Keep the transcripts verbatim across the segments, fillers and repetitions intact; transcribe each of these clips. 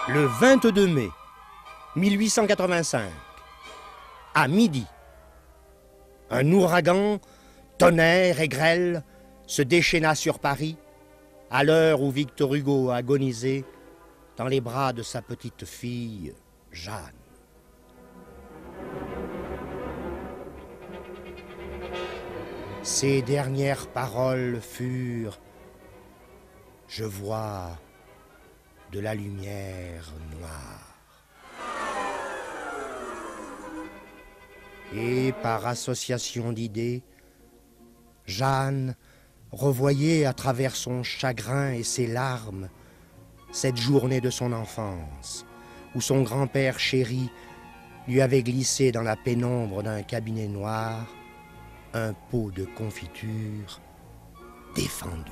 Le vingt-deux mai mille huit cent quatre-vingt-cinq, à midi, un ouragan, tonnerre et grêle se déchaîna sur Paris à l'heure où Victor Hugo agonisait dans les bras de sa petite fille, Jeanne. Ses dernières paroles furent « Je vois de la lumière noire ». Et par association d'idées, Jeanne revoyait à travers son chagrin et ses larmes cette journée de son enfance, où son grand-père chéri lui avait glissé dans la pénombre d'un cabinet noir un pot de confiture défendu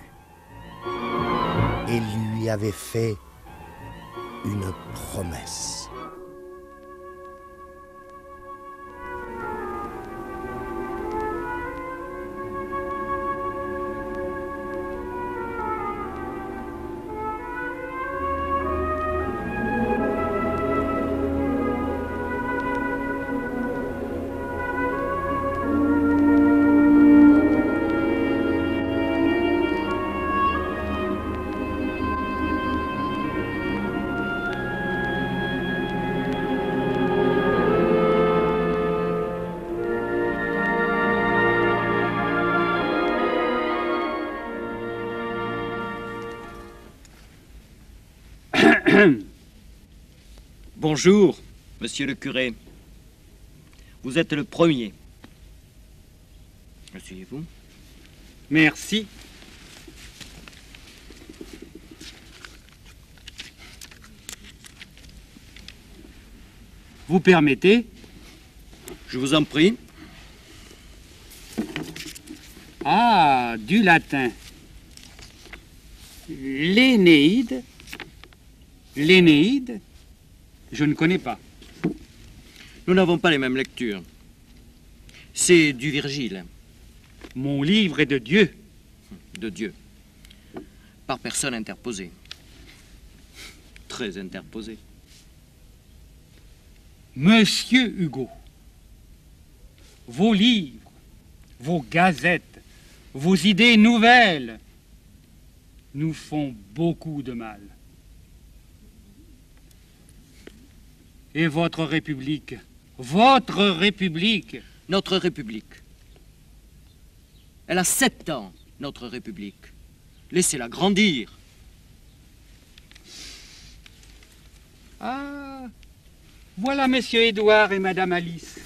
et lui avait fait une promesse. Bonjour, monsieur le curé. Vous êtes le premier. Asseyez-vous. Merci. Vous permettez? Je vous en prie. Ah, du latin. L'Énéide. L'Énéide, je ne connais pas. Nous n'avons pas les mêmes lectures. C'est du Virgile. Mon livre est de Dieu. De Dieu. Par personne interposée. Très interposée. Monsieur Hugo, vos livres, vos gazettes, vos idées nouvelles nous font beaucoup de mal. Et votre République, votre République... Notre République. Elle a sept ans, notre République. Laissez-la grandir. Ah, voilà Monsieur Édouard et Madame Alice.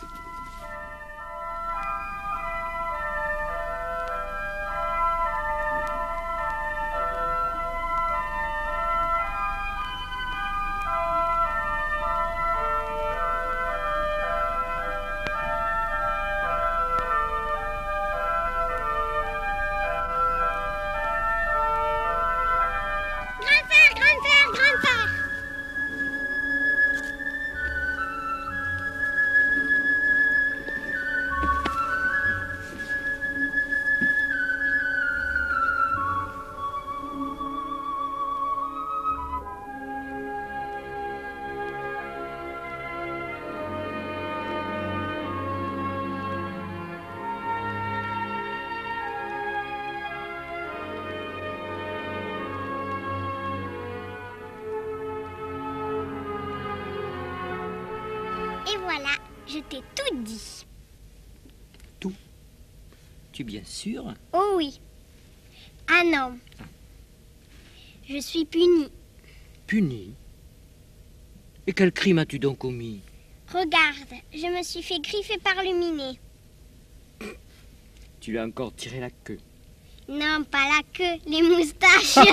Et voilà, je t'ai tout dit. Tout? Tu es bien sûr? Oh oui. Ah non. Je suis punie. Punie? Et quel crime as-tu donc commis? Regarde, je me suis fait griffer par le minet. Tu lui as encore tiré la queue. Non, pas la queue, les moustaches.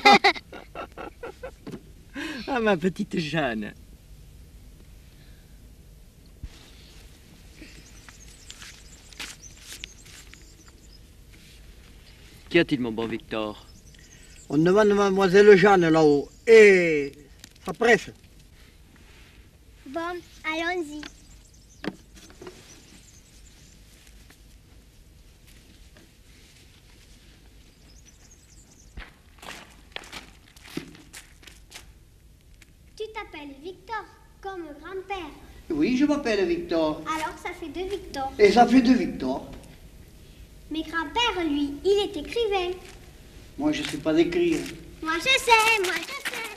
Ah, ma petite Jeanne. Qu'y a-t-il, mon bon Victor? On demande mademoiselle Jeanne là-haut. Et ça presse. Bon, allons-y. Tu t'appelles Victor, comme grand-père. Oui, je m'appelle Victor. Alors ça fait deux Victor. Et ça fait deux Victor. Mais grand-père, lui, il est écrivain. Moi, je ne sais pas écrire. Moi, je sais, moi, je sais.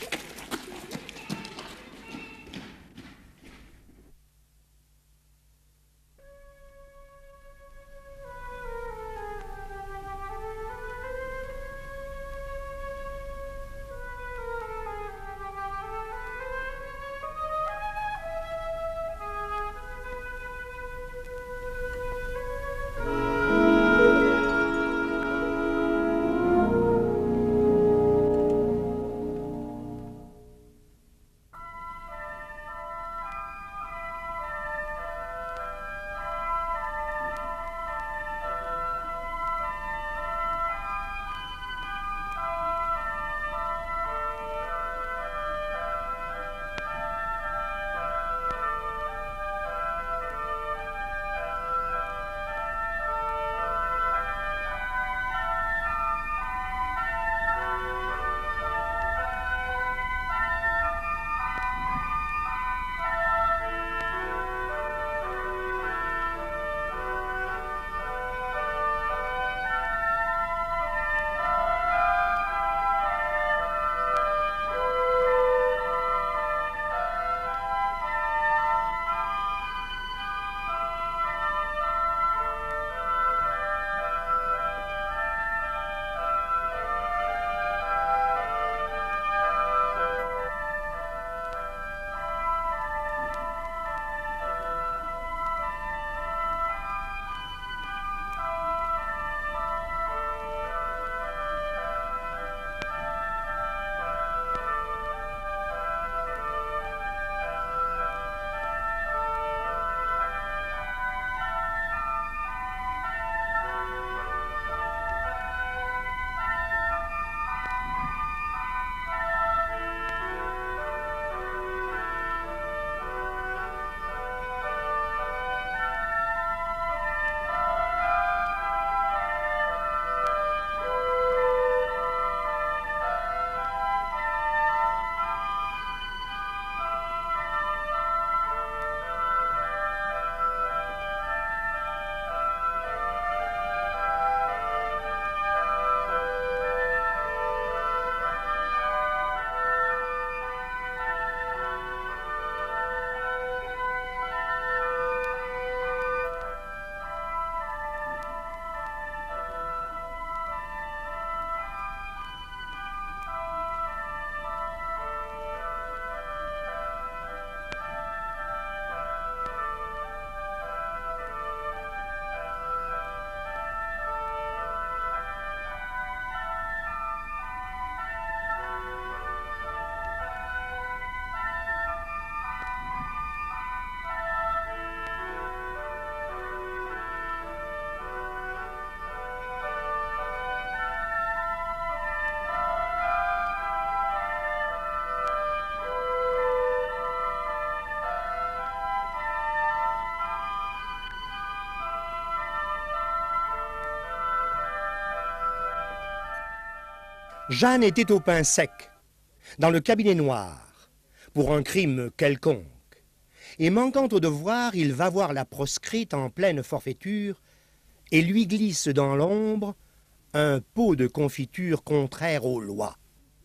Jeanne était au pain sec, dans le cabinet noir, pour un crime quelconque. Et manquant au devoir, il va voir la proscrite en pleine forfaiture et lui glisse dans l'ombre un pot de confiture contraire aux lois.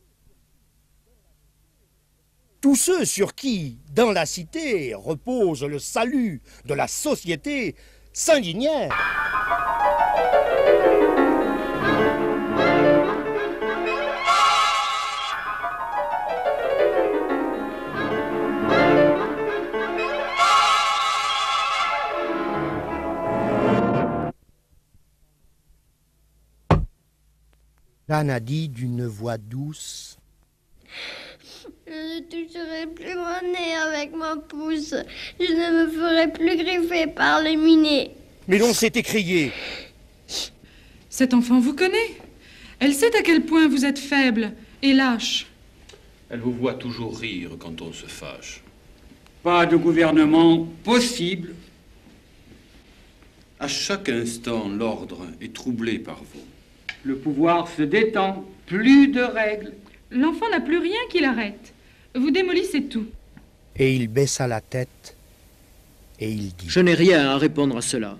Tous ceux sur qui, dans la cité, repose le salut de la société, s'indignèrent. Jeanne a dit d'une voix douce: Je ne toucherai plus mon nez avec ma pouce. Je ne me ferai plus griffer par les minets. Mais l'on s'est écrié. Cette enfant vous connaît. Elle sait à quel point vous êtes faible et lâche. Elle vous voit toujours rire quand on se fâche. Pas de gouvernement possible. À chaque instant, l'ordre est troublé par vous. Le pouvoir se détend, plus de règles. L'enfant n'a plus rien qui l'arrête. Vous démolissez tout. Et il baissa la tête et il dit: Je n'ai rien à répondre à cela.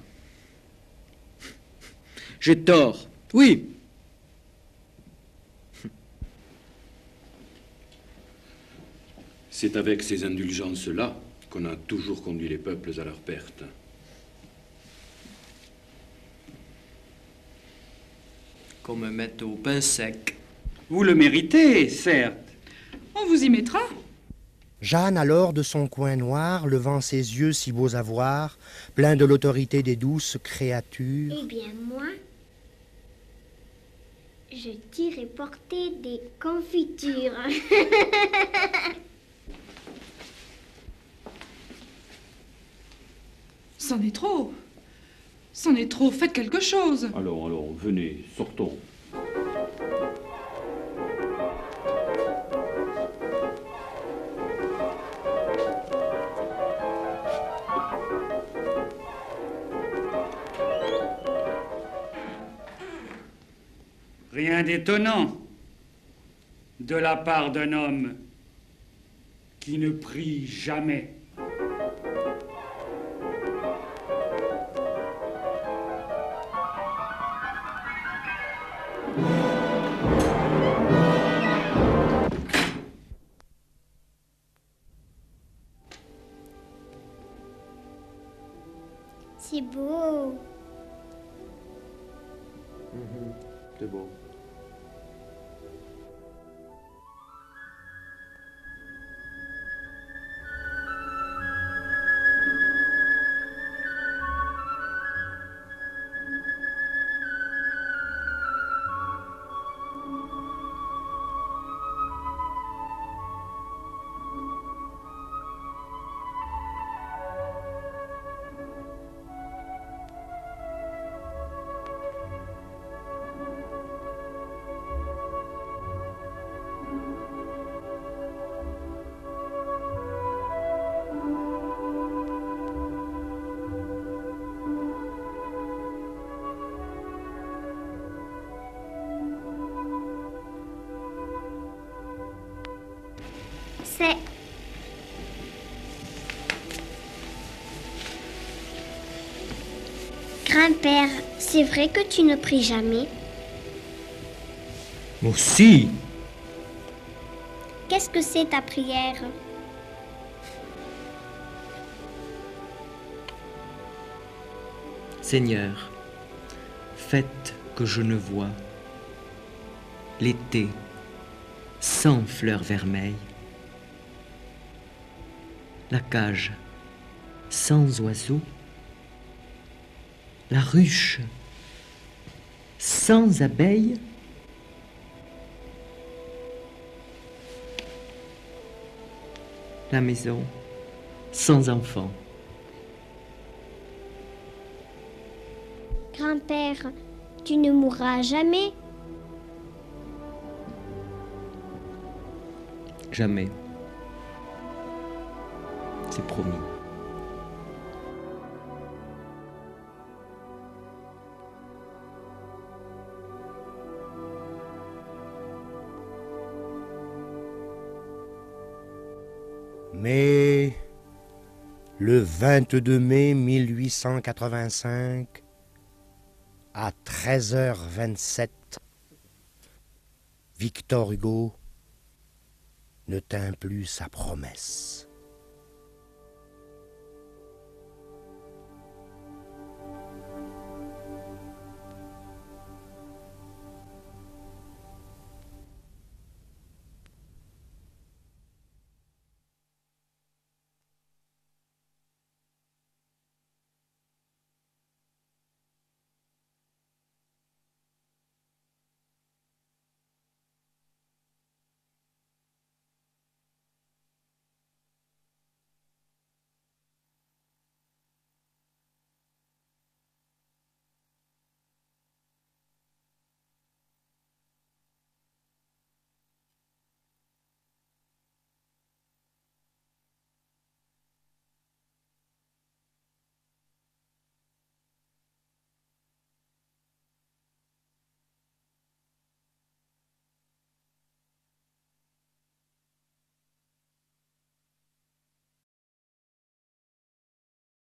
J'ai tort, oui. C'est avec ces indulgences-là qu'on a toujours conduit les peuples à leur perte. Qu'on me mette au pain sec. Vous le méritez, certes. On vous y mettra. Jeanne, alors, de son coin noir, levant ses yeux si beaux à voir, pleins de l'autorité des douces créatures. Eh bien, moi, je t'irai porter des confitures. C'en est trop. C'en est trop. Faites quelque chose. Alors, alors, venez, sortons. Rien d'étonnant de la part d'un homme qui ne prie jamais. C'est beau. Mmh, c'est beau. C'est... Grand-père, c'est vrai que tu ne pries jamais? Aussi. Qu'est-ce que c'est ta prière? Seigneur, faites que je ne vois l'été sans fleurs vermeilles, la cage sans oiseaux, la ruche sans abeilles, la maison sans enfants. Grand-père, tu ne mourras jamais? Jamais. C'est promis. Mais le vingt-deux mai mille huit cent quatre-vingt-cinq, à treize heures vingt-sept, Victor Hugo ne tint plus sa promesse.